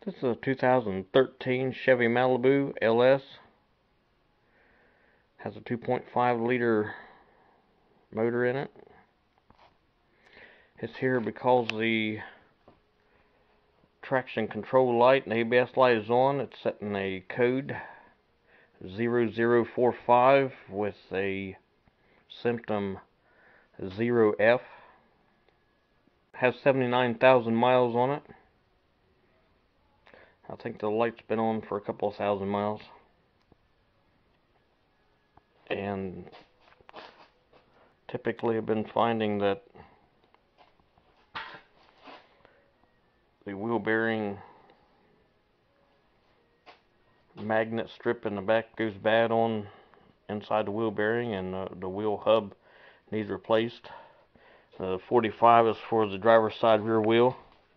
This is a 2013 Chev Malibu LS. Has a 2.5 liter motor in it. It's here because the traction control light and ABS light is on. It's set in a code 0045 with a symptom 0F. Has 79,000 miles on it. I think the light's been on for a couple of thousand miles. And typically I've been finding that the wheel bearing magnet strip in the back goes bad on inside the wheel bearing, and the wheel hub needs replaced. 45 is for the driver's side rear wheel.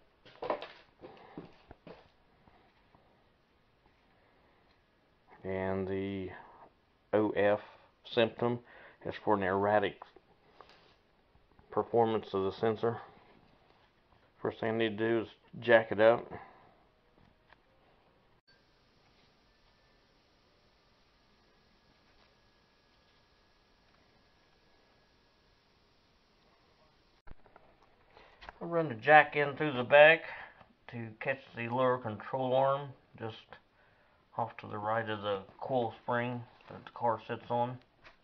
And the OF symptom is for an erratic performance of the sensor. First thing I need to do is jack it up. I'll run the jack in through the back to catch the lower control arm just off to the right of the coil spring that the car sits on.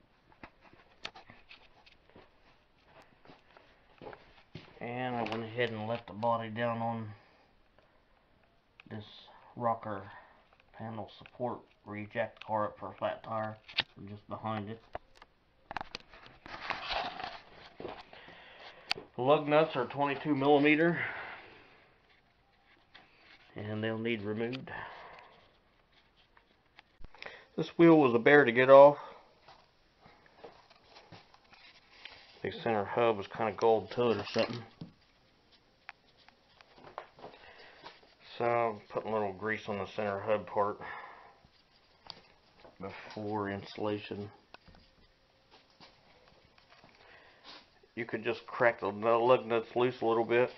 And I went ahead and let the body down on this rocker panel support where you jack the car up for a flat tire, just behind it. The lug nuts are 22 millimeter and they'll need removed. This wheel was a bear to get off. The center hub was kind of gold toed or something. So I'm putting a little grease on the center hub part before installation. You could just crack the lug nuts loose a little bit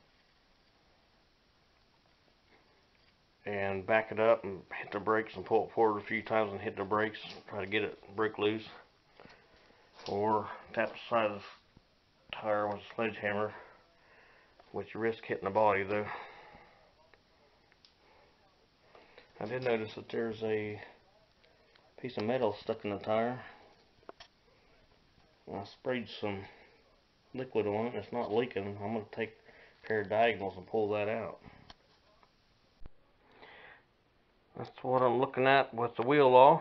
and back it up and hit the brakes and pull it forward a few times and hit the brakes, try to get it break loose. Or tap the side of the tire with a sledgehammer, which you risk hitting the body though. I did notice that there's a piece of metal stuck in the tire. I sprayed some liquid on it and it's not leaking. I'm going to take a pair of diagonals and pull that out. That's what I'm looking at with the wheel off.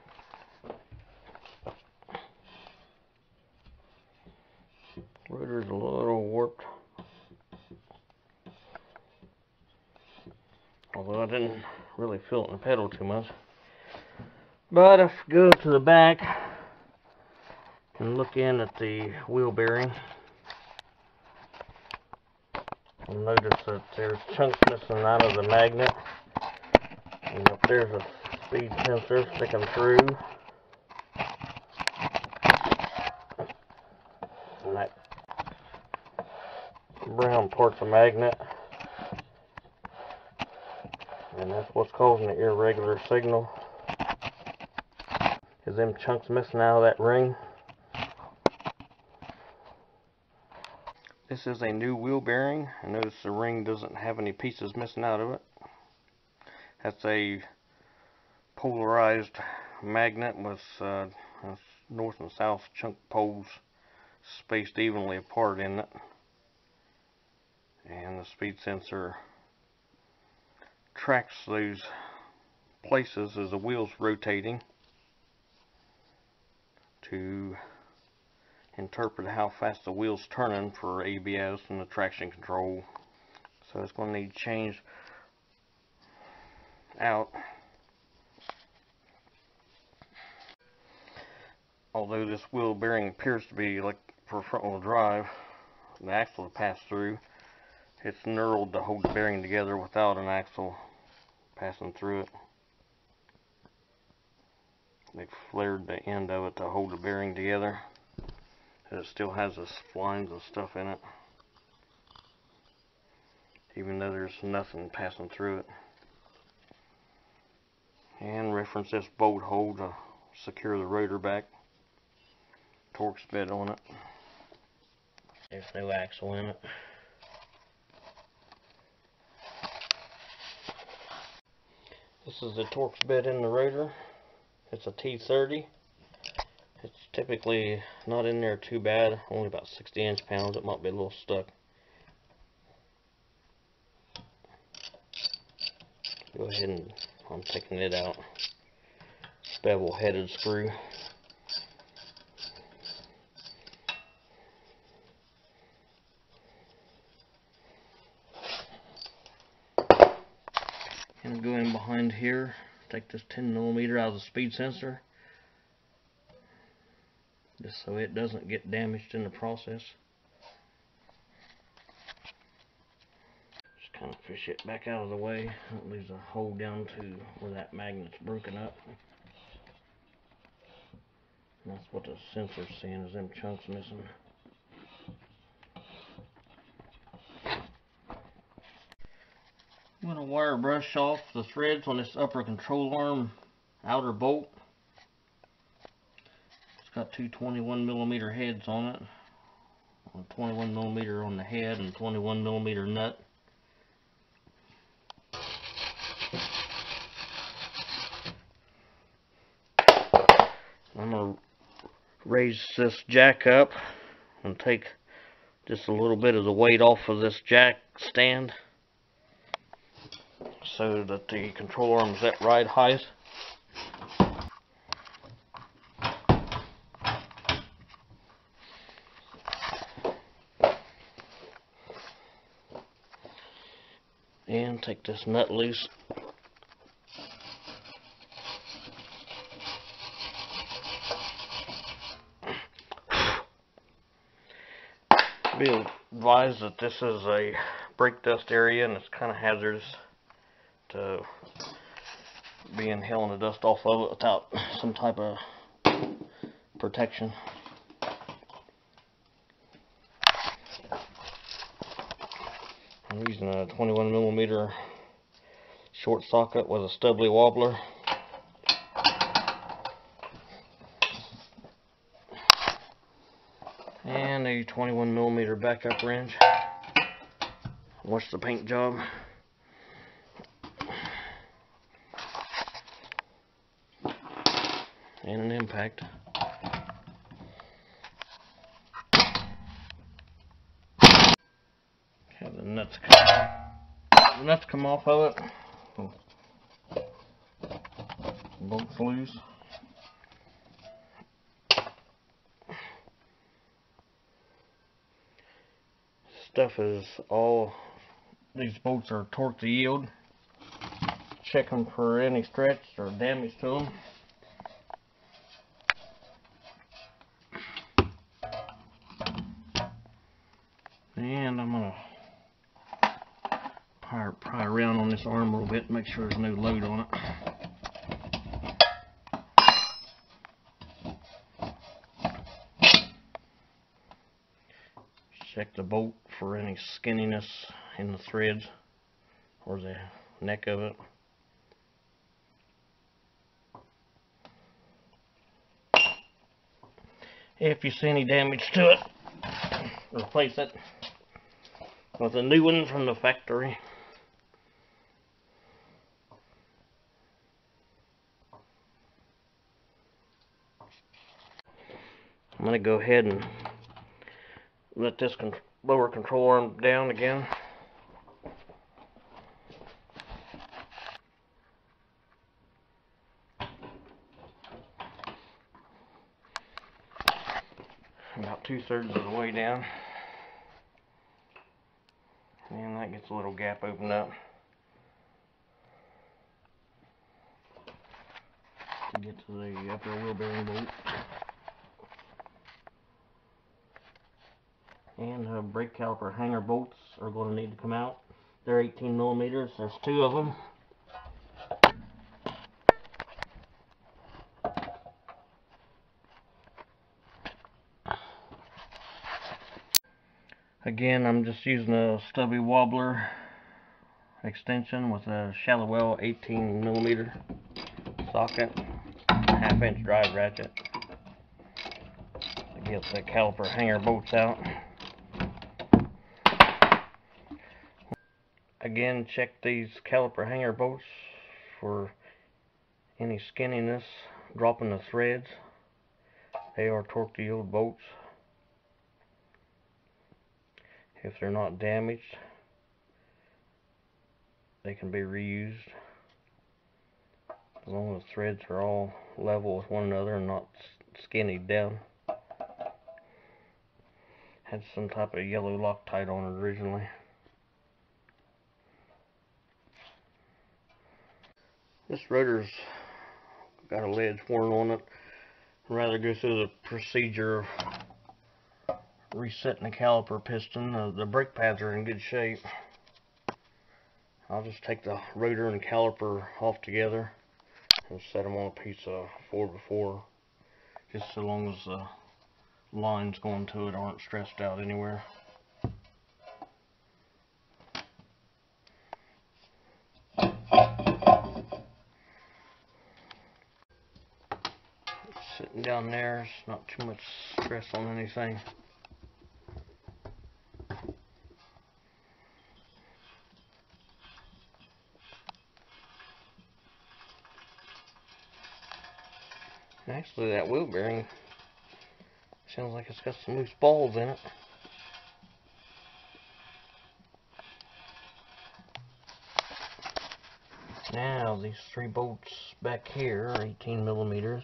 Rotor's a little warped, although I didn't really feel it in the pedal too much. But if you go to the back and look in at the wheel bearing, you'll notice that there's chunks missing out of the magnet, and up there's a speed sensor sticking through, and that brown part's a magnet, and that's what's causing the irregular signal, is them chunks missing out of that ring. This is a new wheel bearing. I notice the ring doesn't have any pieces missing out of it. That's a polarized magnet with north and south chunk poles spaced evenly apart in it. And the speed sensor tracks those places as the wheel's rotating to interpret how fast the wheel's turning for ABS and the traction control. So it's going to need to change out. Although this wheel bearing appears to be like for front wheel drive, the axle to pass through, it's knurled to hold the bearing together without an axle passing through it. They flared the end of it to hold the bearing together. It still has the splines and stuff in it. even though there's nothing passing through it. And reference this bolt hole to secure the rotor back. Torx bit on it. There's no axle in it. This is the Torx bit in the rotor. It's a T30. It's typically not in there too bad, only about 60 inch-pounds. It might be a little stuck. Go ahead and I'm taking it out. Bevel-headed screw. And go in behind here, take this 10mm out of the speed sensor, just so it doesn't get damaged in the process. Just kind of fish it back out of the way. It leaves a hole down to where that magnet's broken up. And that's what the sensor's seeing, is them chunks missing. I'm going to wire brush off the threads on this upper control arm outer bolt. It's got two 21mm heads on it. 21mm on the head and 21mm nut. I'm going to raise this jack up and take just a little bit of the weight off of this jack stand, so that the control arm is at right height. And take this nut loose. Be advised that this is a brake dust area and it's kind of hazardous to be inhaling the dust off of it without some type of protection. I'm using a 21mm short socket with a stubbly wobbler. And a 21mm backup wrench. Watch the paint job. And an impact. Have the nuts come off of it. Bolts loose. Stuff is all, these bolts are torque to yield. Check them for any stretch or damage to them. And I'm going to pry around on this arm a little bit, make sure there's no load on it. Check the bolt for any skinniness in the threads or the neck of it. If you see any damage to it, replace it with a new one from the factory. I'm going to go ahead and let this lower control arm down again. About 2/3 of the way down. And that gets a little gap opened up to get to the upper wheel bearing bolt. And brake caliper hanger bolts are going to need to come out. They're 18mm. There's 2 of them. Again, I'm just using a stubby wobbler extension with a shallow well 18mm socket, 1/2" drive ratchet to get the caliper hanger bolts out. Again, check these caliper hanger bolts for any skinniness dropping the threads. They are torque to yield bolts. If they're not damaged, they can be reused as long as the threads are all level with one another and not skinnied down. Had some type of yellow Loctite on it originally. This rotor's got a ledge worn on it. I'd rather go through the procedure of resetting the caliper piston. The brake pads are in good shape. I'll just take the rotor and caliper off together and set them on a piece of 4x4, just so long as the lines going to it aren't stressed out anywhere. Sitting down there, it's not too much stress on anything. Actually, that wheel bearing sounds like it's got some loose balls in it. Now, these 3 bolts back here are 18mm.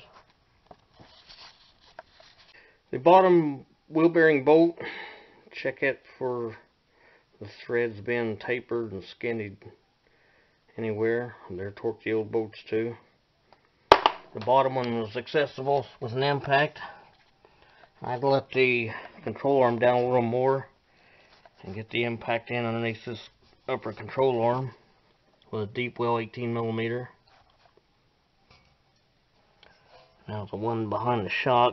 The bottom wheel bearing bolt, check it for the threads being tapered and skinnied anywhere. They're torque yield bolts too. The bottom one was accessible with an impact. I'd let the control arm down a little more and get the impact in underneath this upper control arm with a deep well 18mm. Now the one behind the shock,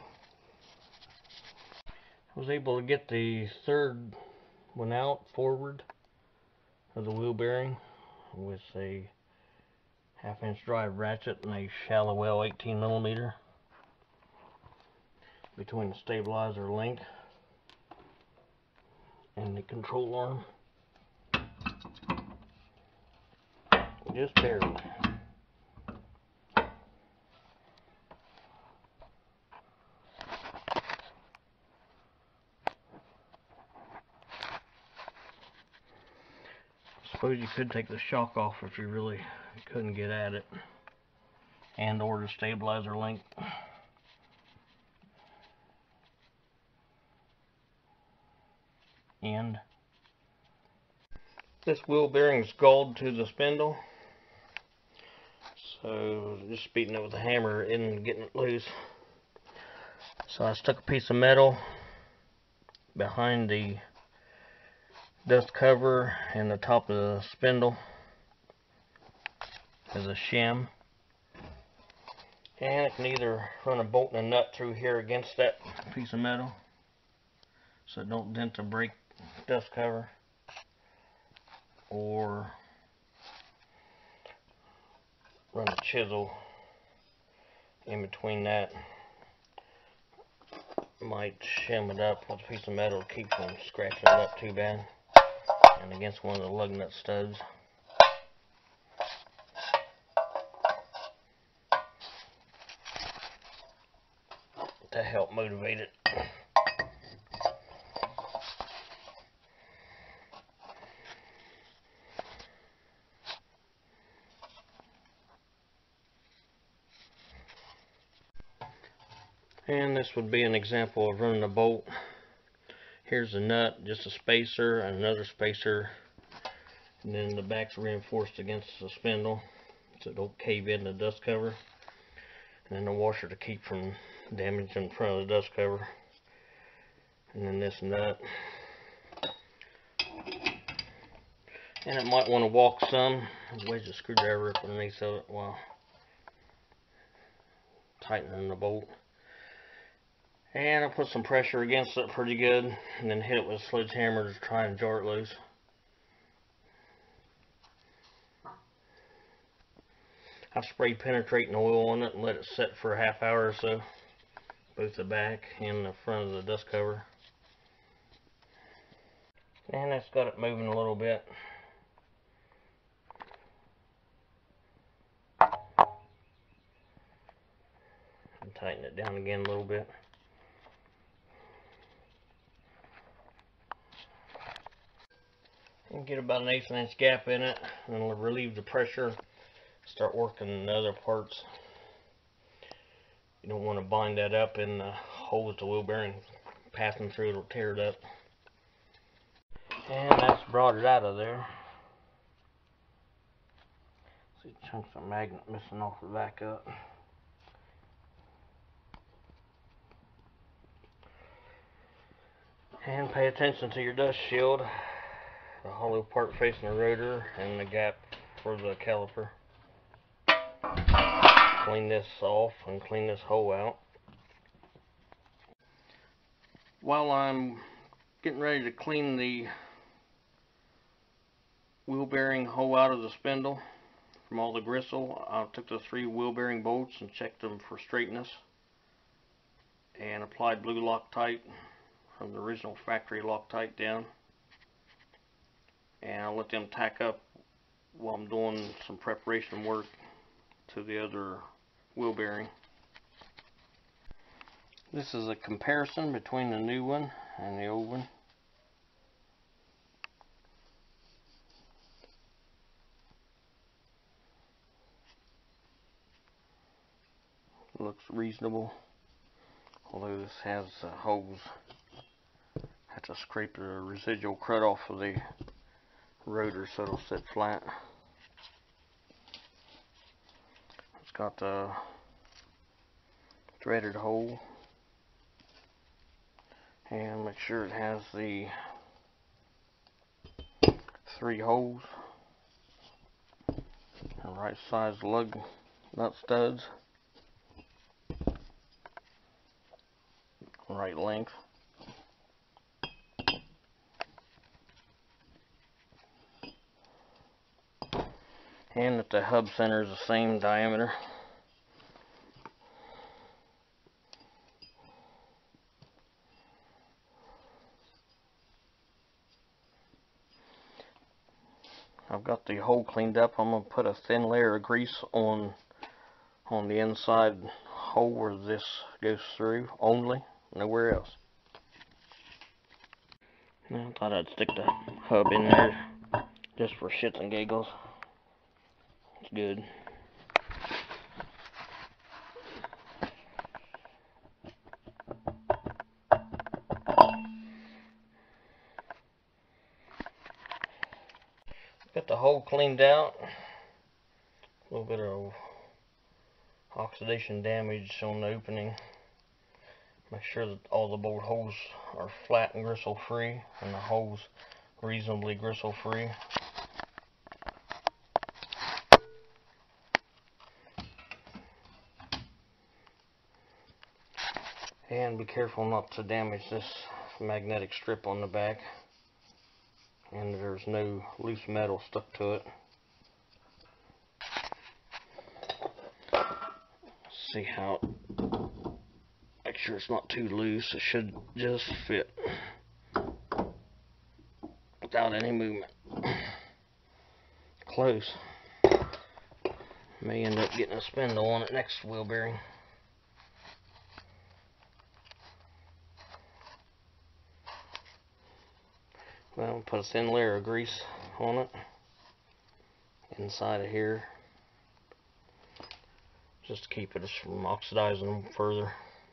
I was able to get the 3rd one out forward of the wheel bearing with a 1/2" drive ratchet and a shallow well 18mm between the stabilizer link and the control arm. Just barely. Suppose you could take the shock off if you really couldn't get at it, and or the stabilizer link. And this wheel bearing is galled to the spindle, so just beating it with a hammer isn't getting it loose. So I stuck a piece of metal behind the dust cover and the top of the spindle as a shim, and I can either run a bolt and a nut through here against that piece of metal so it don't dent the brake dust cover, or run a chisel in between that. Might shim it up with a piece of metal to keep from scratching it up too bad, and against one of the lug nut studs. To help motivate it. And this would be an example of running a bolt. Here's a nut, just a spacer and another spacer, and then the back's reinforced against the spindle so it don't cave in the dust cover, and then the washer to keep from damaging the front of the dust cover, and then this nut. And it might want to walk some. Wedge the screwdriver up underneath of it while tightening the bolt. And I'll put some pressure against it pretty good, and then hit it with a sledgehammer to try and jar it loose. I've sprayed penetrating oil on it and let it set for a half hour or so, both the back and the front of the dust cover. And that's got it moving a little bit. And tighten it down again a little bit. And get about an 1/8 inch gap in it, and it'll relieve the pressure. Start working the other parts. You don't want to bind that up in the hole with the wheel bearing passing through, it'll tear it up. And that's brought it out of there. See chunks of magnet missing off the back up. And pay attention to your dust shield, the hollow part facing the rotor, and the gap for the caliper. Clean this off and clean this hole out. While I'm getting ready to clean the wheel bearing hole out of the spindle from all the gristle, I took the 3 wheel bearing bolts and checked them for straightness, and applied blue Loctite from the original factory Loctite down, and I'll let them tack up while I'm doing some preparation work to the other wheel bearing. This is a comparison between the new one and the old one. Looks reasonable, although this has holes. Have to scrape the residual crud off of the rotor so it'll sit flat. It's got the threaded hole, and make sure it has the 3 holes, the right size lug nut studs, right length, and that the hub center is the same diameter. I've got the hole cleaned up. I'm going to put a thin layer of grease on the inside hole where this goes through only, nowhere else. I thought I'd stick the hub in there just for shits and giggles. It's good. Got the hole cleaned out. A little bit of oxidation damage on the opening. Make sure that all the bolt holes are flat and gristle free, and the holes reasonably gristle free. And be careful not to damage this magnetic strip on the back, and there's no loose metal stuck to it. See how, make sure it's not too loose. It should just fit without any movement. Close. May end up getting a spindle on it next wheel bearing. Well, put a thin layer of grease on it inside of here, just to keep it from oxidizing them further.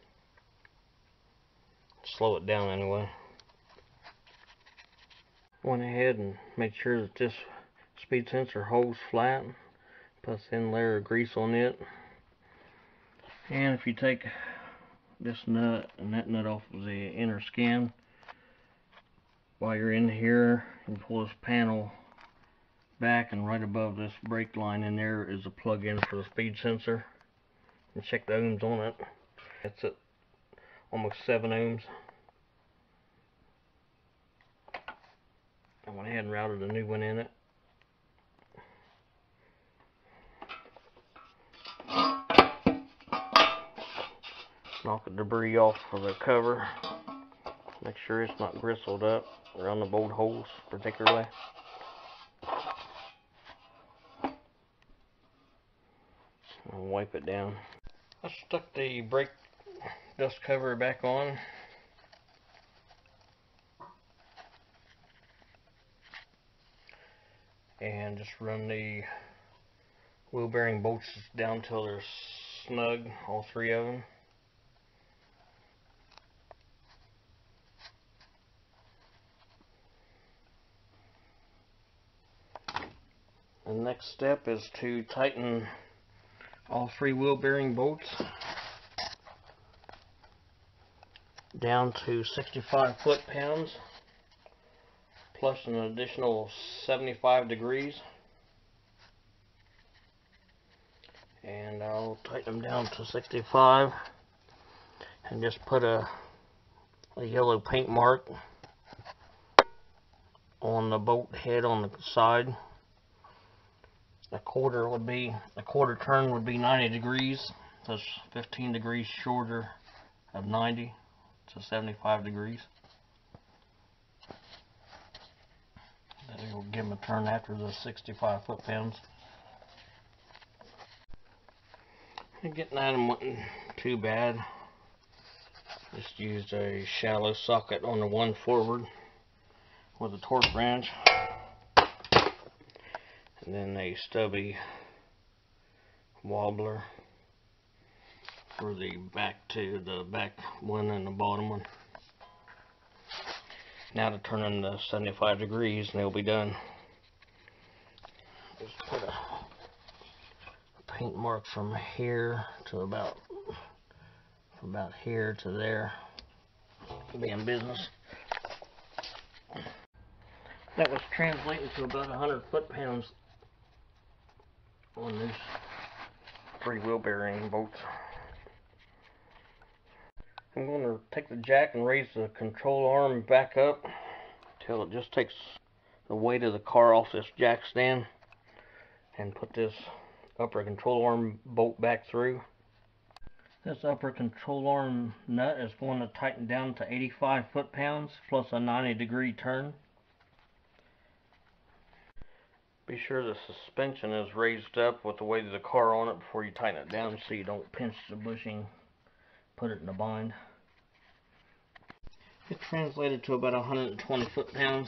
Slow it down anyway. Went ahead and made sure that this speed sensor holds flat. Put a thin layer of grease on it. And if you take this nut and that nut off of the inner skin, while you're in here, you pull this panel back, and right above this brake line in there is a plug-in for the speed sensor. And check the ohms on it. It's at almost 7 ohms. I went ahead and routed a new one in it. knock the debris off of the cover. Make sure it's not gristled up around the bolt holes particularly. And wipe it down. I stuck the brake dust cover back on. And just run the wheel bearing bolts down till they're snug, all three of them. The next step is to tighten all three wheel bearing bolts down to 65 foot-pounds plus an additional 75 degrees. And I'll tighten them down to 65 and just put a yellow paint mark on the bolt head on the side. A quarter turn would be 90 degrees. That's 15 degrees shorter of 90 to 75 degrees. That will give them a turn after the 65 foot-pounds. Getting at them wasn't too bad. Just used a shallow socket on the one forward with a torque wrench, and then a stubby wobbler for the back one and the bottom one. Now to turn them to 75 degrees and they'll be done. Just put a paint mark from here to about here to there. Be in business. That was translating to about 100 foot-pounds on these three wheel bearing bolts. I'm going to take the jack and raise the control arm back up till it just takes the weight of the car off this jack stand, and put this upper control arm bolt back through. This upper control arm nut is going to tighten down to 85 foot-pounds plus a 90-degree turn. Be sure the suspension is raised up with the weight of the car on it before you tighten it down so you don't pinch the bushing, put it in a bind. It translated to about 120 foot-pounds.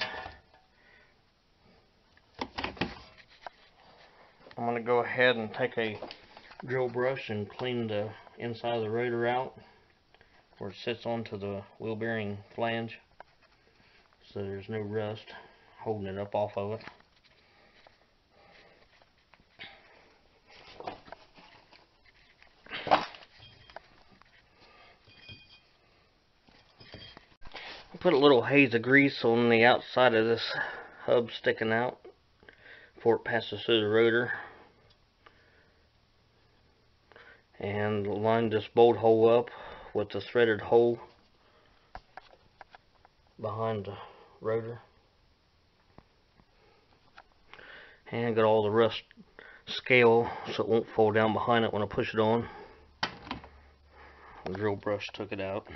I'm going to go ahead and take a drill brush and clean the inside of the rotor out where it sits onto the wheel bearing flange, so there's no rust holding it up off of it. I put a little haze of grease on the outside of this hub sticking out before it passes through the rotor, and line this bolt hole up with the threaded hole behind the rotor, and got all the rust scale so it won't fall down behind it when I push it on. The drill brush took it out.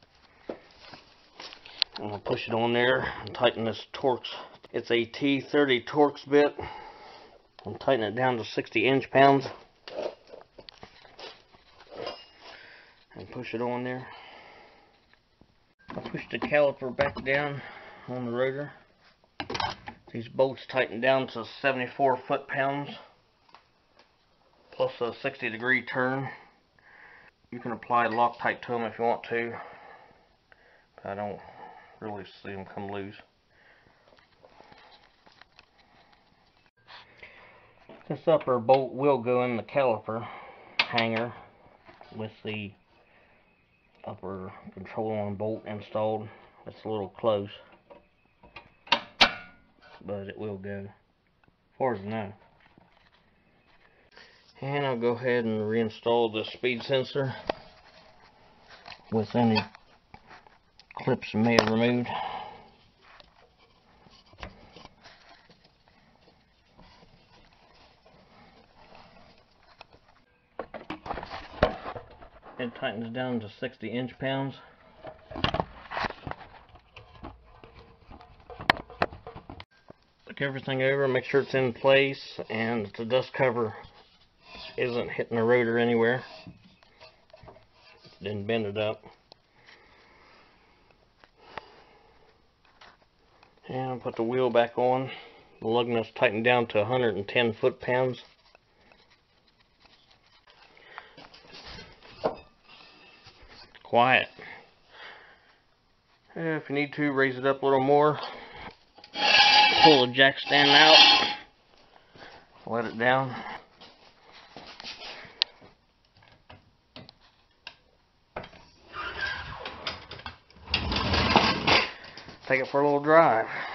I'm going to push it on there and tighten this Torx. It's a T30 Torx bit. And tighten it down to 60 inch-pounds. And push it on there. I pushed the caliper back down on the rotor. These bolts tighten down to 74 foot-pounds plus a 60-degree turn. You can apply Loctite to them if you want to, but I don't really see them come loose. This upper bolt will go in the caliper hanger with the upper control arm bolt installed. It's a little close, but it will go, as far as I know. And I'll go ahead and reinstall the speed sensor with any clips I may have removed. It tightens down to 60 inch-pounds. Look everything over, make sure it's in place and the dust cover isn't hitting the rotor anywhere. Didn't bend it up. And put the wheel back on. The lug nut's tightened down to 110 foot-pounds. Quiet. If you need to, raise it up a little more. Pull the jack stand out. Let it down. Take it for a little drive.